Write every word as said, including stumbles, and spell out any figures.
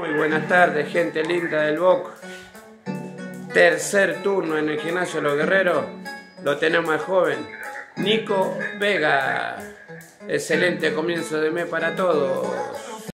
Muy buenas tardes, gente linda del B O C. Tercer turno en el Gimnasio Los Guerreros. Lo tenemos al joven Nico Vega. Excelente comienzo de mes para todos.